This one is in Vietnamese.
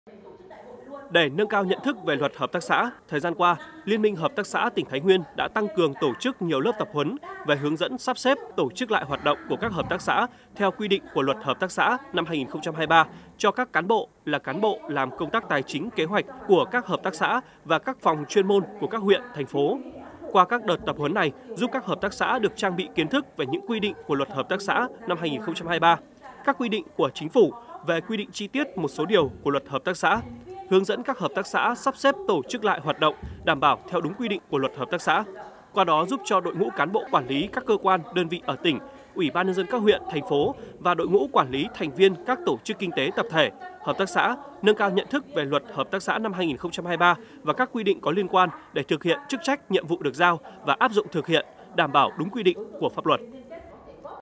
Để nâng cao nhận thức về luật hợp tác xã, thời gian qua, Liên minh Hợp tác xã tỉnh Thái Nguyên đã tăng cường tổ chức nhiều lớp tập huấn về hướng dẫn sắp xếp tổ chức lại hoạt động của các hợp tác xã theo quy định của Luật Hợp tác xã năm 2023 cho các cán bộ là cán bộ làm công tác tài chính kế hoạch của các hợp tác xã và các phòng chuyên môn của các huyện, thành phố. Qua các đợt tập huấn này, giúp các hợp tác xã được trang bị kiến thức về những quy định của Luật Hợp tác xã năm 2023, các quy định của Chính phủ về quy định chi tiết một số điều của Luật Hợp tác xã, hướng dẫn các hợp tác xã sắp xếp tổ chức lại hoạt động đảm bảo theo đúng quy định của Luật Hợp tác xã. Qua đó giúp cho đội ngũ cán bộ quản lý các cơ quan, đơn vị ở tỉnh, Ủy ban nhân dân các huyện, thành phố và đội ngũ quản lý thành viên các tổ chức kinh tế tập thể, hợp tác xã nâng cao nhận thức về Luật Hợp tác xã năm 2023 và các quy định có liên quan để thực hiện chức trách, nhiệm vụ được giao và áp dụng thực hiện đảm bảo đúng quy định của pháp luật.